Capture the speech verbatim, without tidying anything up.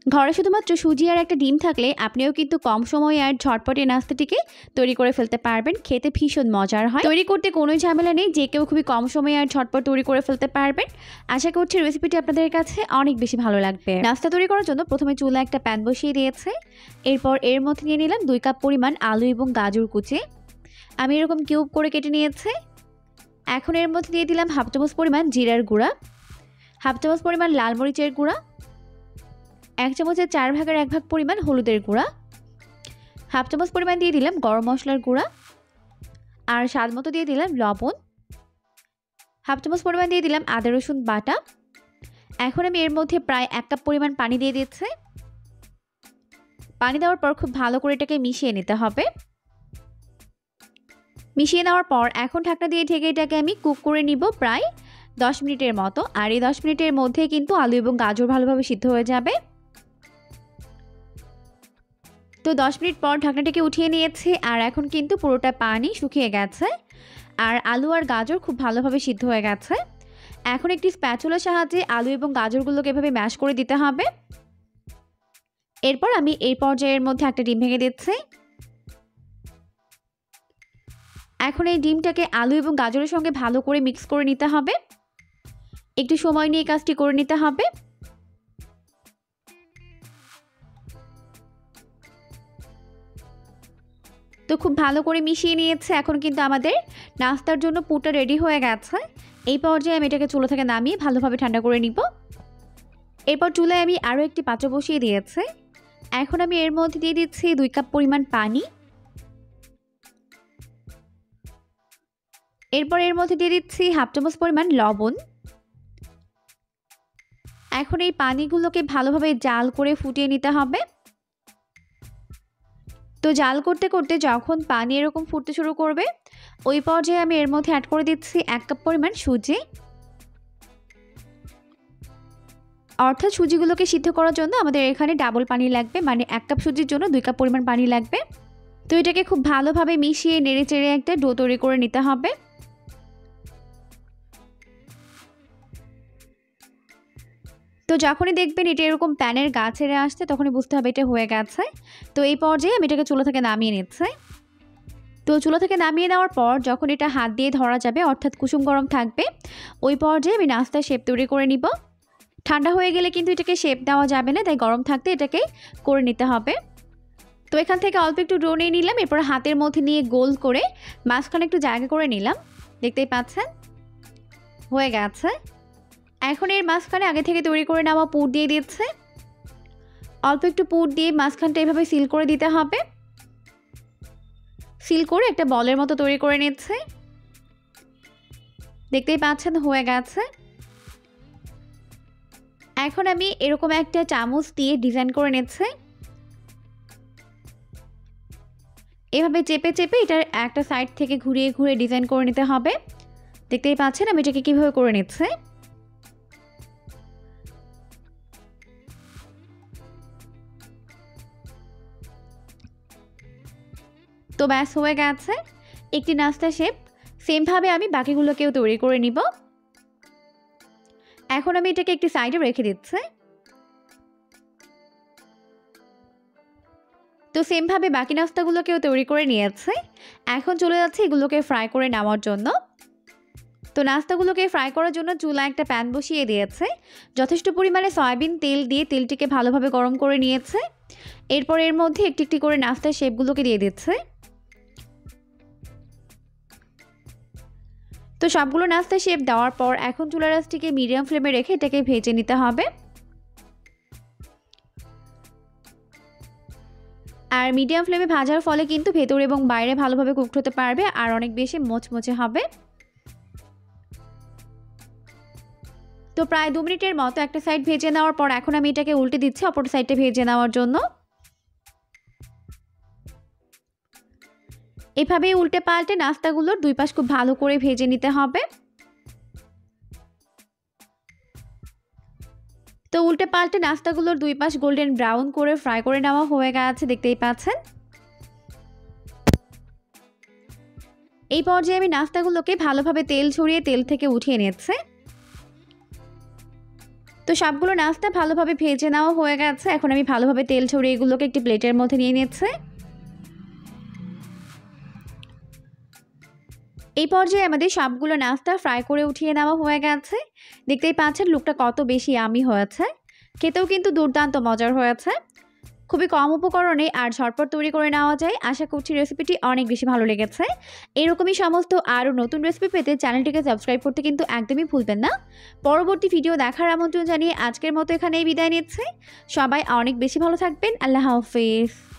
ঘরে শুধুমাত্র সুজি আর একটা ডিম থাকলে আপনিও কিন্তু কম সময়ে আর ঝটপট এই নাস্তাটিকে তৈরি করে ফেলতে পারবেন। খেতে ভীষণ মজার হয়। তৈরি করতে কোনো ঝামেলা নেই, যে কেউ খুবই কম সময়ে আর ঝটপট তৈরি করে ফেলতে পারবেন। আশা করছি রেসিপিটি আপনাদের কাছে অনেক বেশি ভালো লাগবে। নাস্তা তৈরি করার জন্য প্রথমে চুলায় একটা প্যান বসিয়ে দিয়েছে। এরপর এর মধ্যে নিয়ে নিলাম দুই কাপ পরিমাণ আলু এবং গাজর কুচি। আমি এরকম কিউব করে কেটে নিয়েছি। এখন এর মধ্যে দিয়ে দিলাম হাফ চামচ পরিমাণ জিরার গুঁড়া, হাফ চামচ পরিমাণ লাল মরিচের গুঁড়া, এক চামচের চার ভাগের এক ভাগ পরিমাণ হলুদের গুঁড়া, হাফ চামচ পরিমাণ দিয়ে দিলাম গরম মশলার গুঁড়া, আর স্বাদ মতো দিয়ে দিলাম লবণ, হাফ চামচ পরিমাণ দিয়ে দিলাম আদা রসুন বাটা। এখন আমি এর মধ্যে প্রায় এক কাপ পরিমাণ পানি দিয়ে দিচ্ছি। পানি দেওয়ার পর খুব ভালো করে এটাকে মিশিয়ে নিতে হবে। মিশিয়ে নেওয়ার পর এখন ঢাকনা দিয়ে ঢেকে এটাকে আমি কুক করে নিব প্রায় দশ মিনিটের মতো। আর এই দশ মিনিটের মধ্যে কিন্তু আলু এবং গাজর ভালোভাবে সিদ্ধ হয়ে যাবে। তো দশ মিনিট পর ঢাকনাটাকে উঠিয়ে নিয়েছি, আর এখন কিন্তু পুরোটা পানি শুকিয়ে গেছে আর আলু আর গাজর খুব ভালোভাবে সিদ্ধ হয়ে গেছে। এখন একটি স্প্যাচুলার সাহায্যে আলু এবং গাজরগুলোকে এভাবে ম্যাশ করে দিতে হবে। এরপর আমি এই পর্যায়ের মধ্যে একটা ডিম ভেঙে দিচ্ছি। এখন এই ডিমটাকে আলু এবং গাজরের সঙ্গে ভালো করে মিক্স করে নিতে হবে। একটু সময় নিয়ে কাজটি করে নিতে হবে। তো খুব ভালো করে মিশিয়ে নিয়েছে। এখন কিন্তু আমাদের নাস্তার জন্য পুরটা রেডি হয়ে গেছে। এই পর্যায়ে আমি এটাকে চুলা থেকে নামিয়ে ভালোভাবে ঠান্ডা করে নিব। এরপর চুলায় আমি আরও একটি পাত্র বসিয়ে দিয়েছি। এখন আমি এর মধ্যে দিয়ে দিচ্ছি দুই কাপ পরিমাণ পানি। এরপর এর মধ্যে দিয়ে দিচ্ছি হাফ চামচ পরিমাণ লবণ। এখন এই পানিগুলোকে ভালোভাবে জাল করে ফুটিয়ে নিতে হবে। তো জাল করতে করতে যখন পানি এরকম ফুটতে শুরু করবে, ওই পর্যায়ে আমি এর মধ্যে অ্যাড করে দিচ্ছি এক কাপ পরিমাণ সুজি। অর্থাৎ সুজিগুলোকে সিদ্ধ করার জন্য আমাদের এখানে ডাবল পানি লাগবে, মানে এক কাপ সুজির জন্য দুই কাপ পরিমাণ পানি লাগবে। তো এটাকে খুব ভালোভাবে মিশিয়ে নেড়ে চেড়ে একটা ডো তৈরি করে নিতে হবে। তো যখনই দেখবেন এটা এরকম প্যানের গা ছেড়ে আসছে, তখনই বুঝতে হবে এটা হয়ে গেছে। তো এই পর্যায়ে আমি এটাকে চুলা থেকে নামিয়ে নিচ্ছি। তো চুলা থেকে নামিয়ে নেওয়ার পর যখন এটা হাত দিয়ে ধরা যাবে, অর্থাৎ কুসুম গরম থাকবে, ওই পর্যায়ে আমি নাস্তার শেপ তৈরি করে নিব। ঠান্ডা হয়ে গেলে কিন্তু এটাকে শেপ দেওয়া যাবে না, তাই গরম থাকতে এটাকে করে নিতে হবে। তো এখান থেকে অল্প একটু ডো নিয়ে নিলাম। এরপর হাতের মধ্যে নিয়ে গোল করে মাঝখানে একটু জায়গা করে নিলাম। দেখতেই পাচ্ছেন হয়ে গেছে। এখন এর মাঝখানে আগে থেকে তৈরি করে নেওয়া পুর দিয়ে দিচ্ছে। অল্প একটু পুর দিয়ে মাঝখানটা এভাবে সিল করে দিতে হবে। সিল করে একটা বলের মতো তৈরি করে নিচ্ছে। দেখতেই পাচ্ছেন হয়ে গেছে। এখন আমি এরকম একটা চামচ দিয়ে ডিজাইন করে নিচ্ছে। এভাবে চেপে চেপে এটার একটা সাইড থেকে ঘুরিয়ে ঘুরিয়ে ডিজাইন করে নিতে হবে। দেখতেই পাচ্ছেন আমি এটাকে কীভাবে করে নিচ্ছে। তো ব্যাস হয়ে গেছে একটি নাস্তা শেপ। সেমভাবে আমি বাকিগুলোকেও তৈরি করে নিব। এখন আমি এটাকে একটি সাইডে রেখে দিচ্ছি। তো সেমভাবে বাকি নাস্তাগুলোকেও তৈরি করে নিয়েছে। এখন চলে যাচ্ছে এগুলোকে ফ্রাই করে নেওয়ার জন্য। তো নাস্তাগুলোকে ফ্রাই করার জন্য চুলা একটা প্যান বসিয়ে দিয়েছে। যথেষ্ট পরিমাণে সয়াবিন তেল দিয়ে তেলটিকে ভালোভাবে গরম করে নিয়েছে। এরপর এর মধ্যে একটি একটি করে নাস্তার শেপগুলোকে দিয়ে দিচ্ছে। তো সবগুলো নাস্তা শেপ দেওয়ার পর এখন চুলার আঁচটিকে মিডিয়াম ফ্লেমে রেখে এটাকে ভেজে নিতে হবে। আর মিডিয়াম ফ্লেমে ভাজার ফলে কিন্তু ভেতর এবং বাইরে ভালোভাবে কুকড হতে পারবে আর অনেক বেশি মচমচে হবে। তো প্রায় দু মিনিটের মতো একটা সাইড ভেজে নেওয়ার পর এখন আমি এটাকে উল্টে দিচ্ছি অপর সাইডটা ভেজে নেওয়ার জন্য। এভাবে উল্টে পাল্টে নাস্তাগুলোর দুই পাশ খুব ভালো করে ভেজে নিতে হবে। তো উল্টে পাল্টে নাস্তাগুলোর দুই পাশ গোল্ডেন ব্রাউন করে ফ্রাই করে নেওয়া হয়ে গেছে, দেখতেই পাচ্ছেন। এই পর্যায়ে আমি নাস্তাগুলোকে ভালোভাবে তেল ছড়িয়ে তেল থেকে উঠিয়ে নিয়েছি। তো সবগুলো নাস্তা ভালোভাবে ভেজে নেওয়া হয়ে গেছে। এখন আমি ভালোভাবে তেল ছড়িয়ে এগুলোকে একটি প্লেটের মধ্যে নিয়ে নিচ্ছি। এই পর্যায়ে আমাদের সবগুলো নাস্তা ফ্রাই করে উঠিয়ে নেওয়া হয়ে গেছে। দেখতেই পাচ্ছেন লুকটা কত বেশি ইয়ামি হয়েছে, খেতেও কিন্তু দুর্দান্ত মজার হয়েছে। খুবই কম উপকরণে আর ঝটপট তৈরি করে নেওয়া যায়। আশা করছি রেসিপিটি অনেক বেশি ভালো লেগেছে। এরকমই সমস্ত আরও নতুন রেসিপি পেতে চ্যানেলটিকে সাবস্ক্রাইব করতে কিন্তু একদমই ভুলবেন না। পরবর্তী ভিডিও দেখার আমন্ত্রণ জানিয়ে আজকের মতো এখানেই বিদায় নিচ্ছি। সবাই অনেক বেশি ভালো থাকবেন। আল্লাহ হাফেজ।